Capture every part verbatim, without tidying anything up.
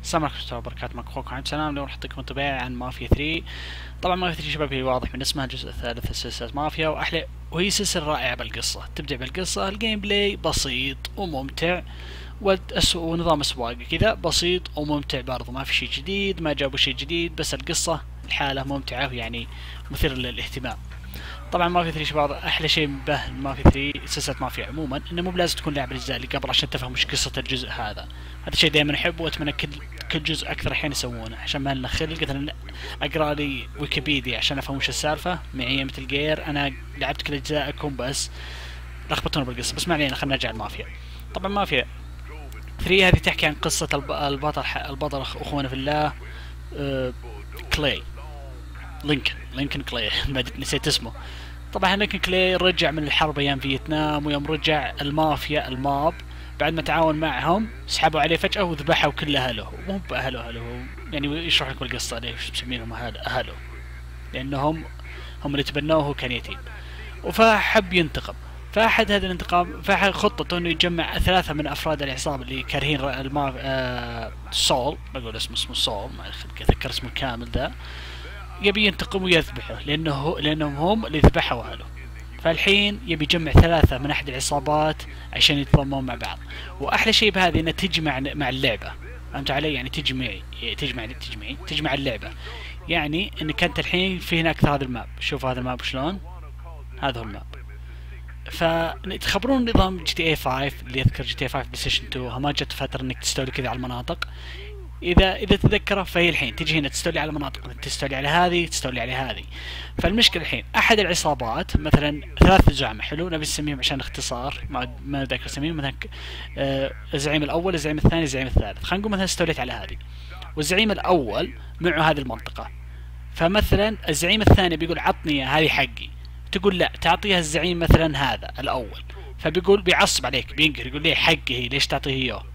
السلام عليكم ورحمة الله وبركاته. معكم اخوكم عبد السلام. اليوم راح اعطيكم انطباع عن مافيا ثري. طبعا مافيا ثري شباب هي واضح من اسمها الجزء الثالث في سلسلة مافيا، واحلى وهي سلسلة رائعة بالقصة، تبدع بالقصة، الجيم بلاي بسيط وممتع، والأس- ونظام اسواق كذا بسيط وممتع برضو، ما في شيء جديد، ما جابوا شيء جديد، بس القصة الحالة ممتعة ويعني مثير للاهتمام. طبعا مافيا ثري شباب احلى شيء به مافيا ثري سلسله مافيا عموما انه مو بلازم تكون لاعب الاجزاء اللي قبل عشان تفهم وش قصه الجزء هذا. هذا الشيء دائما احبه، واتمنى كل كل جزء اكثر احيان يسوونه عشان ما لنا خلق. مثلا اقرا لي ويكيبيديا عشان افهم وش السالفه. معي مثل جير انا لعبت كل اجزائكم بس لخبطونا بالقصه، بس ما علينا، خلينا نرجع لمافيا. طبعا مافيا ثري هذه تحكي عن قصه الب- البطل البطل اخونا في الله، آه، كلاي لينكن لينكن كلاي ما نسيت اسمه. طبعا لينكن كلاي رجع من الحرب ايام فيتنام، ويوم رجع المافيا الماب بعد ما تعاون معهم سحبوا عليه فجأة وذبحوا كل اهله، مو باهله اهله يعني يشرح لكم القصة ليش مسمينهم أهل- اهله، لانهم هم اللي تبنوه وكان يتيم، فحب ينتقم. فأحد هذا الانتقام فأحد خطته انه يجمع ثلاثة من افراد العصابة اللي كارهين ر- الماف آه سول، بقول اسمه اسمه سول ما اتذكر اسمه كامل ذا، يبي ينتقم ويذبحه لانه هو لانهم هم اللي ذبحوا اهله. فالحين يبي يجمع ثلاثة من احد العصابات عشان يتضامنون مع بعض. واحلى شيء بهذه انها تجمع مع اللعبة، فهمت علي؟ يعني تجمعي تجمع تجمعي تجمع اللعبة، يعني انك انت الحين في هناك هذا الماب، شوف هذا الماب شلون، هذا هو الماب. فتخبرون نظام جي تي اي فايف اللي يذكر جي تي اي فايف بلاي ستيشن تو، ما جت فترة انك تستولي كذا على المناطق. اذا اذا تذكره فهي الحين تجي هنا تستولي على مناطق، تستولي على هذه تستولي على هذه. فالمشكله الحين احد العصابات مثلا ثلاث زعماء، حلو نبي نسميهم عشان اختصار، ما ما ذاكر اسميهم، مثلا آه الزعيم الاول الزعيم الثاني الزعيم الثالث. خلينا نقول مثلا استوليت على هذه، والزعيم الاول معه هذه المنطقه، فمثلا الزعيم الثاني بيقول عطني هذه حقي، تقول لا تعطيها الزعيم مثلا هذا الاول، فبيقول بيعصب عليك بينقهر يقول ليه حقي هي ليش تعطيه اياه.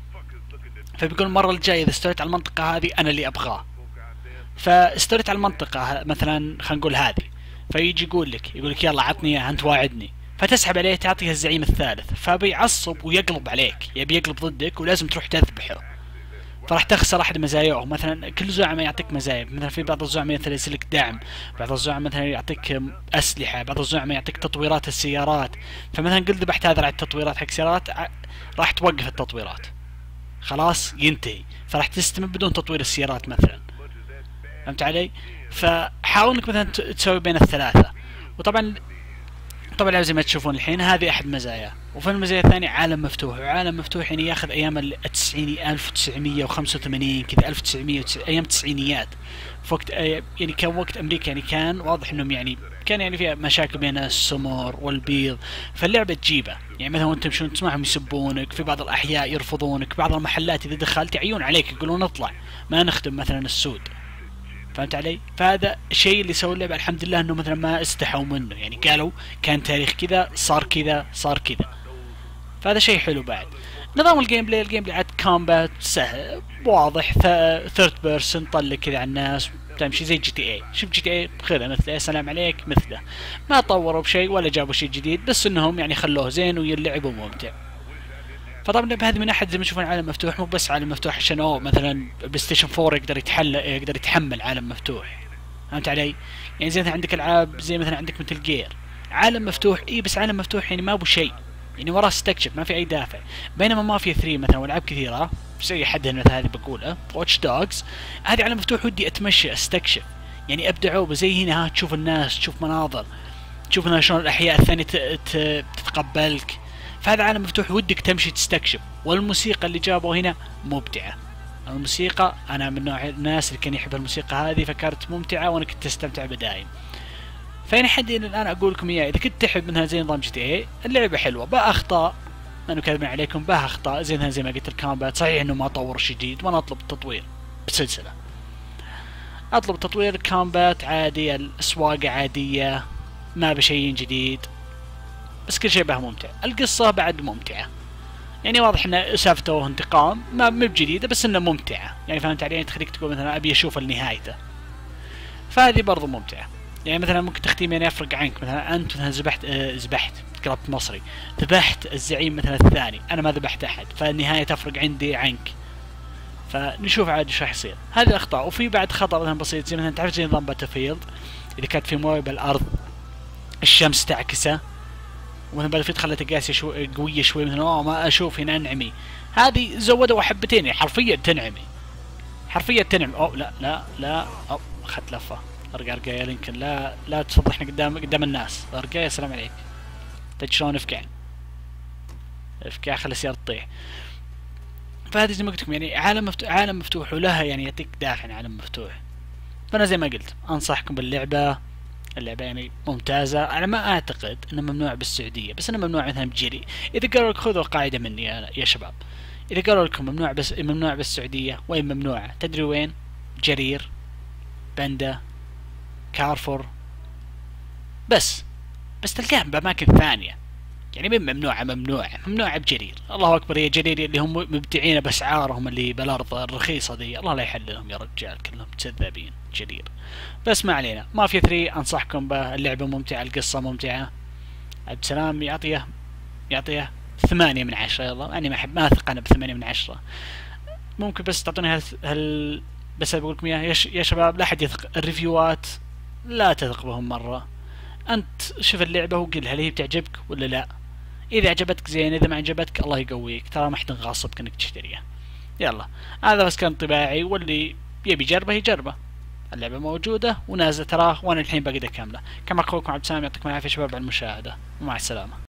فبيقول المرة الجاية إذا استوليت على المنطقة هذه أنا اللي أبغاه. فاستوليت على المنطقة مثلا خلينا نقول هذه، فيجي يقول لك يقول لك يلا عطني إياها أنت واعدني، فتسحب عليه تعطيها الزعيم الثالث، فبيعصب ويقلب عليك، يبي يقلب ضدك ولازم تروح تذبحه. فراح تخسر احد مزاياه، مثلا كل زعماء يعطيك مزايا، مثلا في بعض الزعماء مثلا يرسل لك دعم، بعض الزعماء مثلا يعطيك اسلحه، بعض الزعماء يعطيك تطويرات السيارات. فمثلا قل ذبحت هذا على التطويرات حق السيارات، راح توقف التطويرات خلاص ينتهي، فراح تستمر بدون تطوير السيارات مثلا، فهمت علي؟ فحاول انك مثلا تسوي بين الثلاثه. وطبعا طبعا زي ما تشوفون الحين هذه احد مزاياه. وفي المزايا الثانية عالم مفتوح، وعالم مفتوح يعني ياخذ ايام التسعيني ألف وتسعمية وخمسة وثمانين كذا، ألف وتسعمية ايام التسعينيات، في وقت يعني كان وقت امريكا، يعني كان واضح انهم يعني كان يعني فيها مشاكل بين السمر والبيض، فاللعبة تجيبه. يعني مثلا وانت تمشون تسمعهم يسبونك، في بعض الاحياء يرفضونك، بعض المحلات اذا دخلت يعيون عليك يقولون اطلع ما نخدم مثلا السود، فهمت علي؟ فهذا الشيء اللي سوى اللعبة الحمد لله انه مثلا ما استحوا منه، يعني قالوا كان تاريخ كذا صار كذا صار كذا، فهذا شيء حلو. بعد نظام الجيم بلاي، الجيم بلاي عاد كومبات سهل واضح، ثيرد بيرسون طلق كذا على الناس تمشي زي جي تي اي، شوف جي تي اي خذها مثله سلام عليك مثله، ما طوروا بشيء ولا جابوا شيء جديد، بس انهم يعني خلوه زين واللعب ممتع. فطبعا بهذه من احد زي ما تشوفون عالم مفتوح، مو بس عالم مفتوح عشان اوه مثلا بلاي ستيشن فور يقدر يتحل يقدر يتحمل عالم مفتوح، فهمت علي؟ يعني زي مثلا عندك العاب زي مثلا عندك مثل جير عالم مفتوح، اي بس عالم مفتوح يعني ما ابو شيء، يعني وراه استكشف ما في اي دافع. بينما مافيا ثري مثلا والعاب كثيره زي حدها مثل هذه بقولها واتش دوجز، هذه عالم مفتوح ودي اتمشى استكشف، يعني ابدعوا زي هنا، ها تشوف الناس تشوف مناظر، تشوف مثلا شلون الاحياء الثانيه تتقبلك، فهذا عالم مفتوح ودك تمشي تستكشف. والموسيقى اللي جابوا هنا مبدعة، الموسيقى أنا من نوع الناس اللي كان يحب الموسيقى هذه، فكانت ممتعة وأنا كنت أستمتع بدايم. فأنا حد الآن أقول لكم إياه، إذا كنت تحب منها زي نظام جي تي اي، اللعبة حلوة بها أخطاء، أنا كذبين عليكم بها أخطاء زي زي ما قلت الكامبات، صحيح إنه ما طور شيء جديد، وأنا أطلب التطوير بسلسلة، أطلب تطوير الكامبات عادي، الأسواق عادية ما بشيء جديد، بس كل شيء بها ممتع. القصة بعد ممتعة، يعني واضح ان سالفته انتقام ما مو بجديدة بس انه ممتعة، يعني فهمت علي؟ تخليك تقول مثلا ابي اشوف نهايته، فهذه برضو ممتعة. يعني مثلا ممكن تختيم يعني يفرق عنك، مثلا انت مثلا ذبحت آه ذبحت قلبت مصري، ذبحت الزعيم مثلا الثاني، انا ما ذبحت احد، فالنهاية تفرق عندي عنك، فنشوف عاد ايش راح يصير. هذه الاخطاء. وفي بعد خطا مثلا بسيط زي مثلا تعرف زي نظام باتلفيلد اذا كانت في مويه بالارض الشمس تعكسه، ومثلا باتلفيلد خلتها قاسيه شو قويه شوي مثلا اوه ما اشوف هنا انعمي، هذه زودوا حبتين يعني حرفيا تنعمي، حرفيا تنعم. او لا لا لا او اخذت لفه. ارجع ارجع يا لينكن، لا لا تفضحنا قدام قدام الناس. ارجع يا سلام عليك. تدري شلون افكع؟ افكع خلي السيارة تطيح. فهذه زي ما قلت لكم يعني عالم مفتوح، عالم مفتوح ولها يعني يعطيك دافع عالم مفتوح. فانا زي ما قلت انصحكم باللعبة. اللعبة يعني ممتازة. انا ما اعتقد انه ممنوع بالسعودية، بس انه ممنوع مثلا بجيري. اذا قالوا لك خذوا قاعدة مني يا, يا شباب، اذا قالوا لكم ممنوع بس ممنوع بالسعودية، وين ممنوعة؟ تدري وين؟ جرير، بندا، كارفور، بس بس تلقاها باماكن ثانية. يعني من ممنوعة ممنوعة ممنوعة بجرير. الله اكبر يا جرير اللي هم مبدعين باسعارهم اللي بالارض الرخيصة ذي، الله لا يحللهم يا رجال كلهم كذابين جرير. بس ما علينا. مافيا ثري انصحكم به، اللعبة ممتعة، القصة ممتعة. عبد السلام يعطيه يعطيه ثمانية من عشرة. يلا يعني ما احب ما اثق انا بثمانية من عشرة. ممكن بس تعطوني هال, هال... بس بقول لكم يا يا شباب لا احد يثق الريفيوات، لا تثق بهم مرة. انت شوف اللعبة وقل هل هي بتعجبك ولا لا. اذا عجبتك زين، اذا ما عجبتك الله يقويك، ترى ما حد غاصبك انك تشتريها. يلا هذا بس كان طباعي، واللي يبي يجربه يجربه. اللعبة موجودة ونازلة تراه، وانا الحين باقي كاملة. كما اخوكم عبد السلام، يعطيكم العافية شباب على المشاهدة، ومع السلامة.